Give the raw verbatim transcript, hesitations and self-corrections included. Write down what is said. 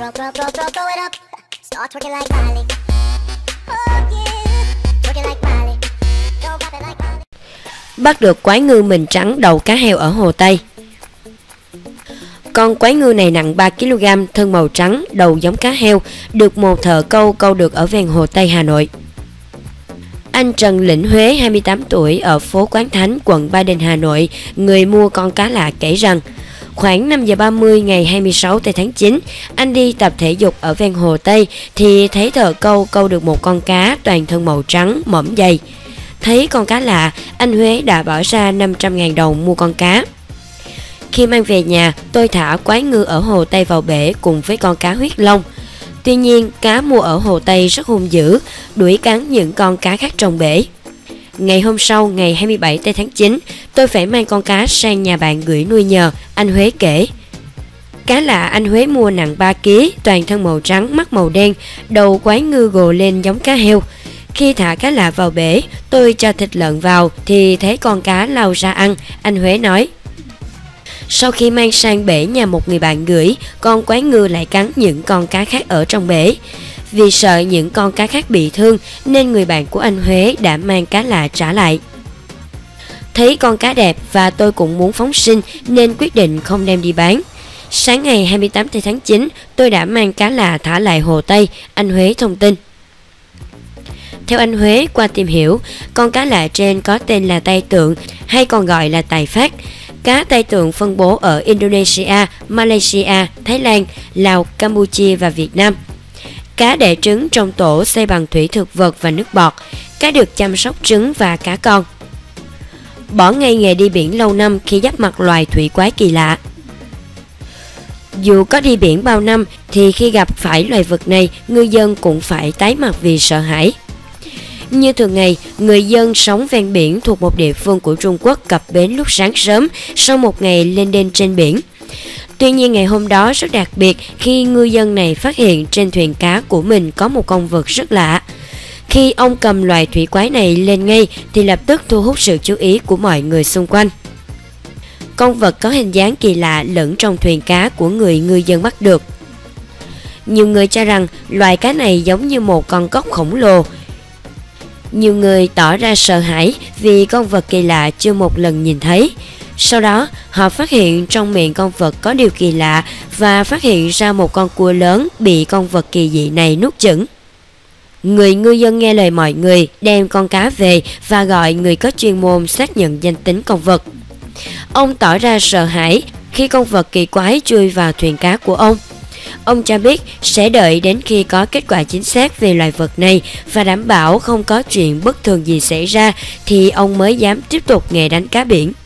Throw, throw, throw, throw, throw it up. Start twerking like Miley. Oh yeah, twerking like Miley. Don't pop it like Miley. Bắt được quái ngư mình trắng đầu cá heo ở Hồ Tây. Con quái ngư này nặng ba ki lô gam, thân màu trắng, đầu giống cá heo, được một thợ câu câu được ở ven Hồ Tây, Hà Nội. Anh Trần Lĩnh Huế, hai mươi tám tuổi, ở phố Quán Thánh, quận Ba Đình, Hà Nội, người mua con cá lạ kể rằng khoảng năm giờ ba mươi ngày hai mươi sáu tháng chín, anh đi tập thể dục ở ven Hồ Tây thì thấy thợ câu câu được một con cá toàn thân màu trắng, mõm dày. Thấy con cá lạ, anh Huế đã bỏ ra năm trăm nghìn đồng mua con cá. Khi mang về nhà, tôi thả quái ngư ở Hồ Tây vào bể cùng với con cá huyết long. Tuy nhiên, cá mua ở Hồ Tây rất hung dữ, đuổi cắn những con cá khác trong bể. Ngày hôm sau, ngày hai mươi bảy tháng chín, tôi phải mang con cá sang nhà bạn gửi nuôi nhờ, anh Huế kể. Cá lạ anh Huế mua nặng ba ki lô gam, toàn thân màu trắng, mắt màu đen, đầu quái ngư gồ lên giống cá heo. Khi thả cá lạ vào bể, tôi cho thịt lợn vào thì thấy con cá lao ra ăn, anh Huế nói. Sau khi mang sang bể nhà một người bạn gửi, con quái ngư lại cắn những con cá khác ở trong bể. Vì sợ những con cá khác bị thương nên người bạn của anh Huế đã mang cá lạ trả lại. Thấy con cá đẹp và tôi cũng muốn phóng sinh nên quyết định không đem đi bán. Sáng ngày hai mươi tám tháng chín, tôi đã mang cá lạ thả lại Hồ Tây, anh Huế thông tin. Theo anh Huế, qua tìm hiểu, con cá lạ trên có tên là tai tượng hay còn gọi là tài phát. Cá tai tượng phân bố ở Indonesia, Malaysia, Thái Lan, Lào, Campuchia và Việt Nam. Cá đẻ trứng trong tổ xây bằng thủy thực vật và nước bọt. Cá được chăm sóc trứng và cá con. Bỏ ngay nghề đi biển lâu năm khi giáp mặt loài thủy quái kỳ lạ. Dù có đi biển bao năm thì khi gặp phải loài vật này, ngư dân cũng phải tái mặt vì sợ hãi. Như thường ngày, người dân sống ven biển thuộc một địa phương của Trung Quốc cập bến lúc sáng sớm sau một ngày lên đên trên biển. Tuy nhiên ngày hôm đó rất đặc biệt khi ngư dân này phát hiện trên thuyền cá của mình có một con vật rất lạ. Khi ông cầm loài thủy quái này lên ngay thì lập tức thu hút sự chú ý của mọi người xung quanh. Con vật có hình dáng kỳ lạ lẫn trong thuyền cá của người ngư dân bắt được. Nhiều người cho rằng loài cá này giống như một con cóc khổng lồ. Nhiều người tỏ ra sợ hãi vì con vật kỳ lạ chưa một lần nhìn thấy. Sau đó, họ phát hiện trong miệng con vật có điều kỳ lạ và phát hiện ra một con cua lớn bị con vật kỳ dị này nuốt chửng. Người ngư dân nghe lời mọi người đem con cá về và gọi người có chuyên môn xác nhận danh tính con vật. Ông tỏ ra sợ hãi khi con vật kỳ quái chui vào thuyền cá của ông. Ông cho biết sẽ đợi đến khi có kết quả chính xác về loài vật này và đảm bảo không có chuyện bất thường gì xảy ra thì ông mới dám tiếp tục nghề đánh cá biển.